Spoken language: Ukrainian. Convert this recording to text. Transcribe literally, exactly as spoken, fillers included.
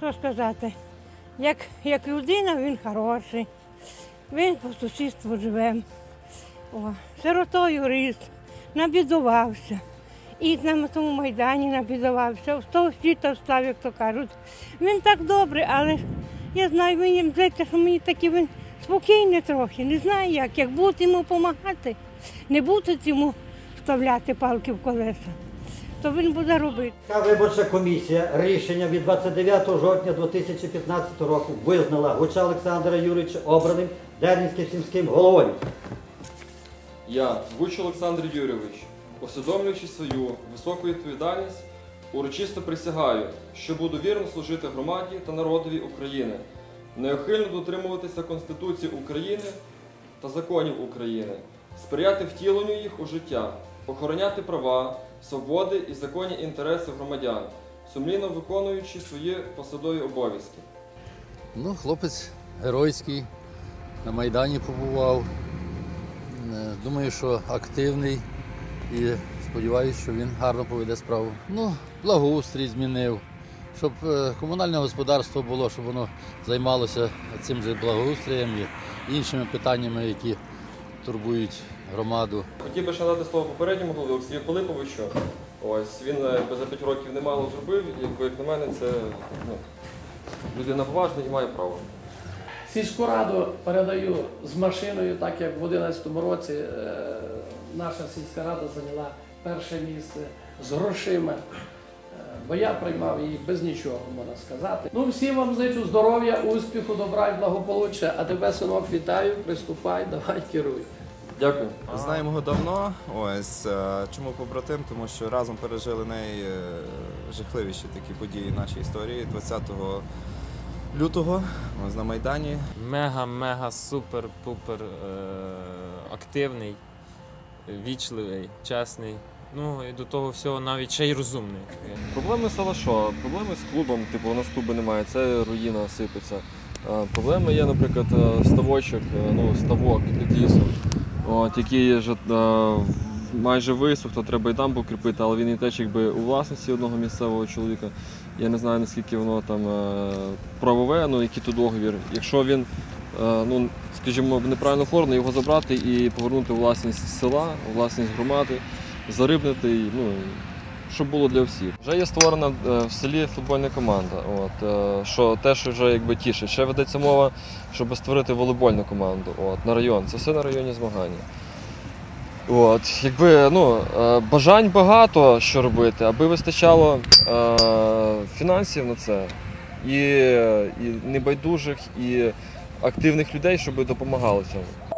можу сказати? Як, як людина він хороший, він по сусідству живе. О, сиротою ріс, набідувався. І на тому Майдані набідувався, з того світа встав, як то кажуть. Він так добрий, але я знаю, мені здається, що мені такий він спокійний трохи. Не знаю як, як бути йому допомагати, не бути йому вставляти палки в колеса, то він буде робити. Виборча комісія рішення від двадцять дев'ятого жовтня дві тисячі п'ятнадцятого року визнала Гуча Олександра Юрійовича обраним Дернівським сільським головою. Я, Гуч Олександр Юрійович, усвідомлюючи свою високу відповідальність, урочисто присягаю, що буду вірно служити громаді та народові України, неухильно дотримуватися Конституції України та законів України, сприяти втіленню їх у життя, охороняти права, свободи і законні інтереси громадян, сумлінно виконуючи свої посадові обов'язки. Ну, хлопець геройський, на Майдані побував. Думаю, що активний і сподіваюся, що він гарно поведе справу. Ну, благоустрій змінив, щоб комунальне господарство було, щоб воно займалося цим же благоустроєм і іншими питаннями, які турбують громаду. Хотів би ще надати слово попередньому голові Олексію Пилиповичу. Ось, він за п'ять років немало зробив, і, як на мене, це ну, людина поважна і має право. Сільську раду передаю з машиною, так як в дві тисячі одинадцятому році е, наша сільська рада зайняла перше місце з грошима, е, бо я приймав її без нічого, можна сказати. Ну, всім вам зичу здоров'я, успіху, добра і благополуччя, а тебе, синок, вітаю, приступай, давай керуй. Дякую. Знаємо його давно. Ось чому побратим, тому що разом пережили найжахливіші такі події в нашій історії двадцятого лютого ось на Майдані. Мега-мега супер-пупер е активний, вічливий, чесний. Ну і до того всього навіть ще й розумний. Проблеми села що? Проблеми з клубом, типу у нас клубу немає, це руїна сипеться. Проблеми є, наприклад, ставочок, ну ставок під лісом. От, який вже е, майже висох, то треба і дамбу кріпити, але він і теж якби у власності одного місцевого чоловіка. Я не знаю, наскільки воно там е, правове, ну який то договір. Якщо він, е, ну, скажімо, неправильно оформлений, його забрати і повернути у власність села, у власність громади, зарибнити, ну, щоб було для всіх. Вже є створена е, в селі футбольна команда, от, е, що теж вже якби тішить. Ще ведеться мова, щоб створити волейбольну команду от, на район. Це все на районні змагання. От, якби, ну, е, бажань багато що робити, аби вистачало е, фінансів на це, і, і небайдужих, і активних людей, щоб допомагали цьому.